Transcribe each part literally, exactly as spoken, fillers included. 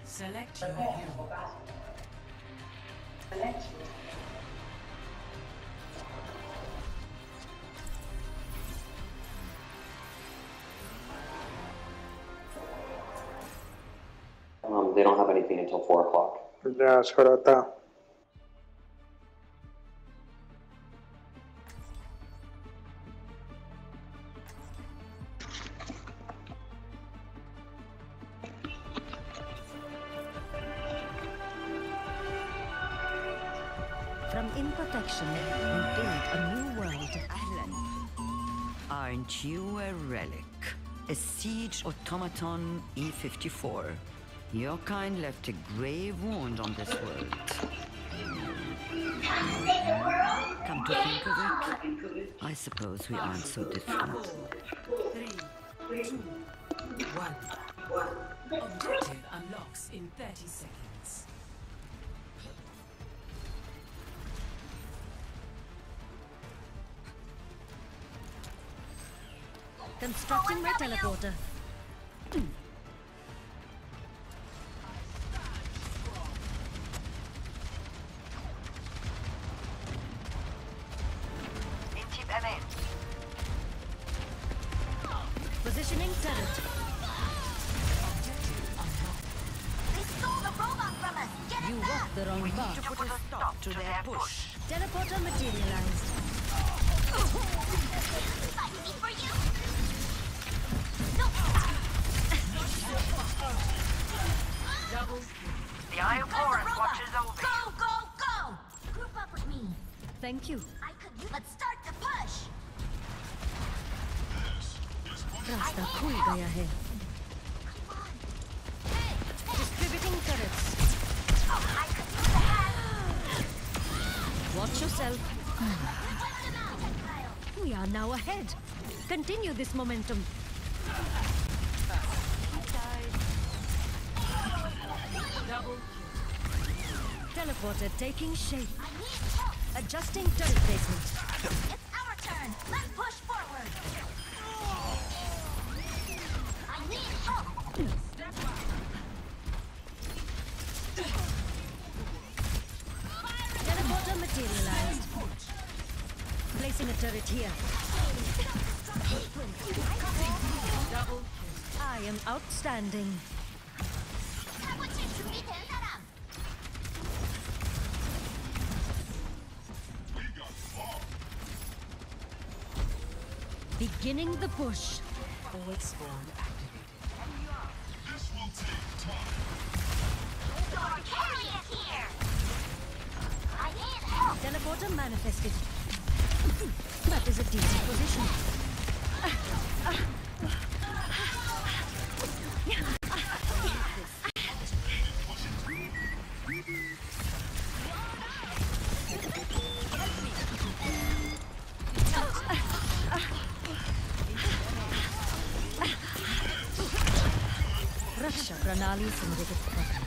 Select your hero. Um, they don't have anything until four o'clock. Ya, es hora está. From imperfection, we build a new world. Ahlan. Aren't you a relic? A siege automaton E fifty-four. Your kind left a grave wound on this world. Come to think of it, I suppose we aren't so different. Three, two, one. Objective unlocks in thirty seconds. Constructing my teleporter. Positioning turret. They stole the robot from us! Get You it back! walked the wrong path. To put a stop to their push. Teleporter materialized. Fight me for you! No! The Eye of Got the Horus robot! watches over Go, you. go, go! Group up with me. Thank you. I could use... Let's start the push! रास्ता खुल गया है. Come on! Hey! Distributing turrets. Oh, I could use a hand! Watch yourself. Wipe them out, Kyle! We are now ahead. Continue this momentum. Teleporter taking shape. I need help! Adjusting turret placement. It's our turn! Let's push forward! I need help! Teleporter materialized. Placing a turret here. I am outstanding. Beginning the push. Forward spawn activated. Carry it here! I need help! Teleporter manifested. That is a decent position. रक्षा प्रणाली संगठित करना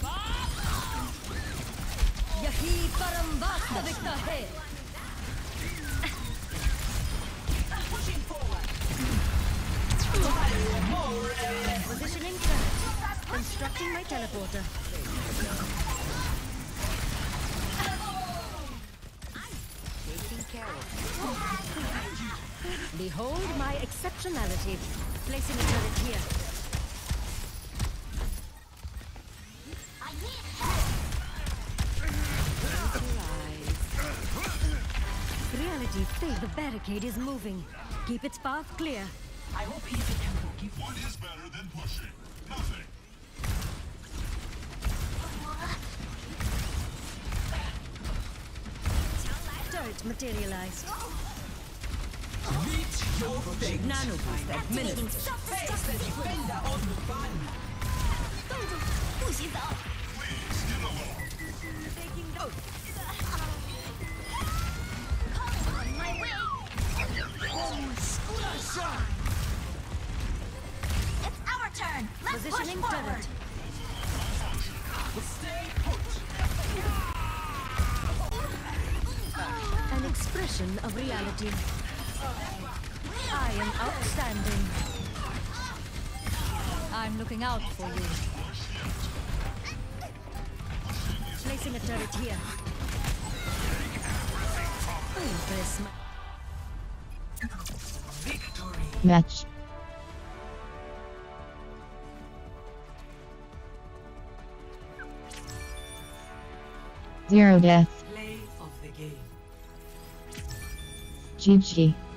यही परम वास्तविकता है Positioning turret. Constructing my teleporter. Taking care of you. Behold my exceptionality. Placing a turret here. I need help! Reality failed. The barricade is moving. Keep its path clear. I hope Easy can forgive you. What is better than pushing? Nothing. Turret materialized. Meet your fate. Nano boost administered. Face the defender on the run. 不许走！ Please, get along. On my way! It's our turn! Let's Positioning push forward! turret. Stay put. An expression of reality. I am outstanding. I'm looking out for you. Placing a turret here. Impress my- Victory. Match. Zero death. Play of the game. G G.